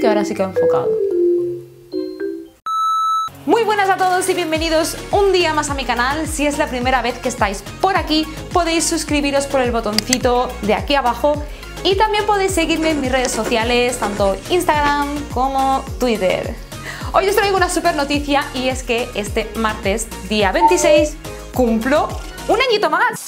que ahora sí que ha enfocado. Muy buenas a todos y bienvenidos un día más a mi canal. Si es la primera vez que estáis por aquí, podéis suscribiros por el botoncito de aquí abajo y también podéis seguirme en mis redes sociales, tanto Instagram como Twitter. Hoy os traigo una super noticia y es que este martes, día 26, cumplo un añito más.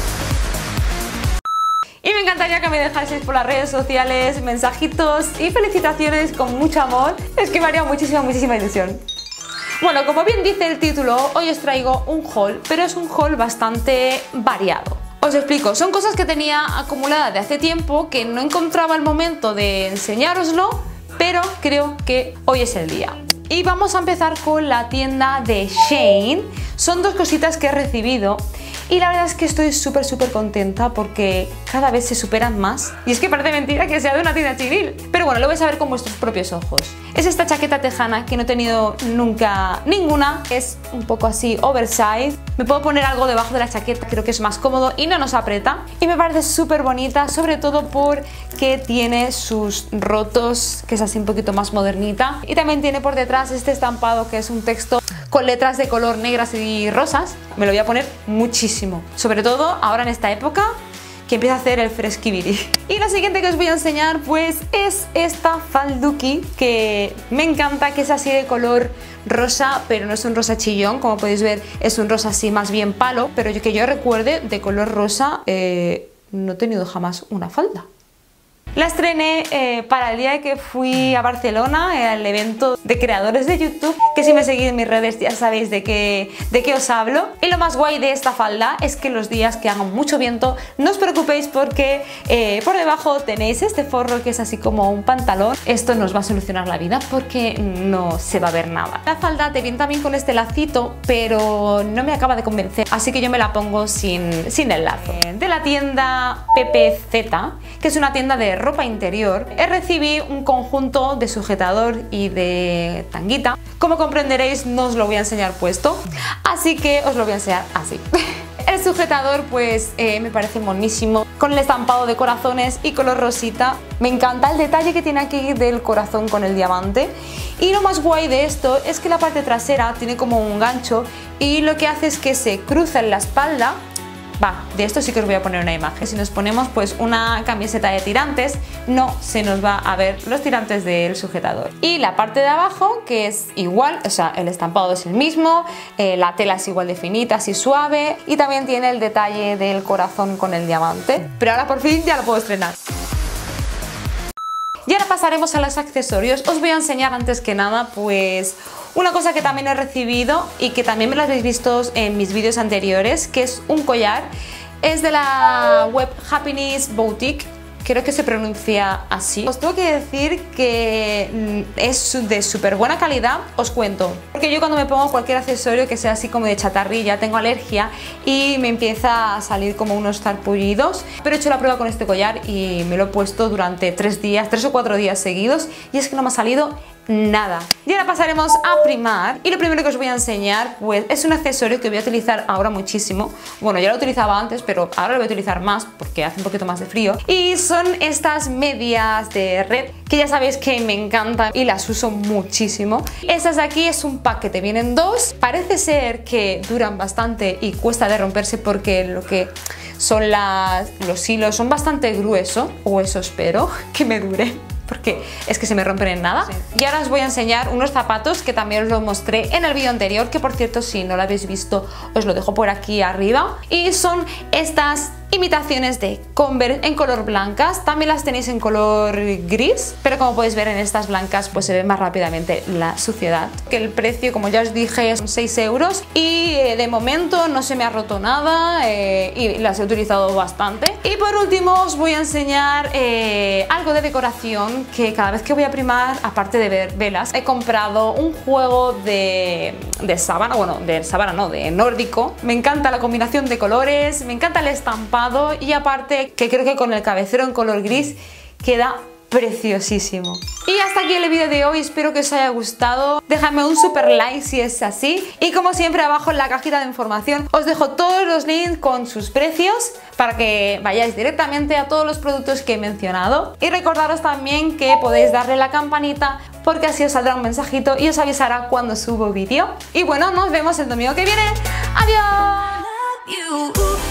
Y me encantaría que me dejaseis por las redes sociales mensajitos y felicitaciones con mucho amor. Es que me haría muchísima ilusión. Bueno, como bien dice el título, hoy os traigo un haul, pero es un haul bastante variado. Os explico, son cosas que tenía acumuladas de hace tiempo, que no encontraba el momento de enseñároslo, pero creo que hoy es el día. Y vamos a empezar con la tienda de Shein. Son dos cositas que he recibido y la verdad es que estoy súper contenta porque cada vez se superan más. Y es que parece mentira que sea de una tienda chinil, pero bueno, lo vais a ver con vuestros propios ojos. Es esta chaqueta tejana que no he tenido nunca ninguna, es un poco así oversize. Me puedo poner algo debajo de la chaqueta, creo que es más cómodo y no nos aprieta. Y me parece súper bonita, sobre todo porque tiene sus rotos, que es así un poquito más modernita. Y también tiene por detrás este estampado que es un texto con letras de color negras y rosas. Me lo voy a poner muchísimo, sobre todo ahora en esta época que empieza a hacer el fresquibiri. Y lo siguiente que os voy a enseñar pues es esta falduki que me encanta, que es así de color rosa, pero no es un rosa chillón, como podéis ver es un rosa así más bien palo, pero que yo recuerde de color rosa no he tenido jamás una falda. La estrené para el día que fui a Barcelona, al evento de creadores de YouTube, que si me seguís en mis redes ya sabéis de qué os hablo. Y lo más guay de esta falda es que los días que hagan mucho viento no os preocupéis porque por debajo tenéis este forro que es así como un pantalón. Esto nos va a solucionar la vida porque no se va a ver nada. La falda te viene también con este lacito, pero no me acaba de convencer, así que yo me la pongo sin el lazo. De la tienda PPZ, que es una tienda de ropa interior, recibí un conjunto de sujetador y de tanguita. Como comprenderéis no os lo voy a enseñar puesto, así que os lo voy a enseñar así. El sujetador pues me parece monísimo, con el estampado de corazones y color rosita. Me encanta el detalle que tiene aquí del corazón con el diamante. Y lo más guay de esto es que la parte trasera tiene como un gancho y lo que hace es que se cruza en la espalda. De esto sí que os voy a poner una imagen. Si nos ponemos pues una camiseta de tirantes, no se nos va a ver los tirantes del sujetador. Y la parte de abajo, que es igual, o sea, el estampado es el mismo, la tela es igual de finita, así suave, y también tiene el detalle del corazón con el diamante. Pero ahora por fin ya lo puedo estrenar. Y ahora pasaremos a los accesorios. Os voy a enseñar antes que nada pues una cosa que también he recibido y que también me lo habéis visto en mis vídeos anteriores, que es un collar. Es de la web Happiness Boutique, creo que se pronuncia así. Os tengo que decir que es de súper buena calidad, os cuento. Porque yo cuando me pongo cualquier accesorio que sea así como de chatarrilla, tengo alergia y me empieza a salir como unos zarpullidos. Pero he hecho la prueba con este collar y me lo he puesto durante 3 o 4 días seguidos y es que no me ha salido nada. Y ahora pasaremos a Primark y lo primero que os voy a enseñar pues es un accesorio que voy a utilizar ahora muchísimo. Bueno, ya lo utilizaba antes, pero ahora lo voy a utilizar más porque hace un poquito más de frío. Y son estas medias de red que ya sabéis que me encantan y las uso muchísimo. Estas de aquí es un pack que te vienen 2. Parece ser que duran bastante y cuesta de romperse porque lo que son los hilos son bastante gruesos, o eso espero que me dure, porque es que se me rompen en nada. Sí. Y ahora os voy a enseñar unos zapatos que también os lo mostré en el vídeo anterior, que por cierto si no lo habéis visto os lo dejo por aquí arriba. Y son estas imitaciones de Converse en color blancas, también las tenéis en color gris, pero como podéis ver en estas blancas pues se ve más rápidamente la suciedad. Que el precio, como ya os dije, son 6 euros y de momento no se me ha roto nada y las he utilizado bastante. Y por último os voy a enseñar algo de decoración que cada vez que voy a Primark, aparte de ver velas, he comprado un juego de sábana, bueno, de sábana no, de nórdico. Me encanta la combinación de colores, me encanta el estampado y aparte que creo que con el cabecero en color gris queda preciosísimo. Y Y hasta aquí el vídeo de hoy, espero que os haya gustado. Dejadme un super like si es así. Y como siempre, abajo en la cajita de información os dejo todos los links con sus precios para que vayáis directamente a todos los productos que he mencionado. Y recordaros también que podéis darle la campanita porque así os saldrá un mensajito y os avisará cuando subo vídeo. Y bueno, nos vemos el domingo que viene. ¡Adiós!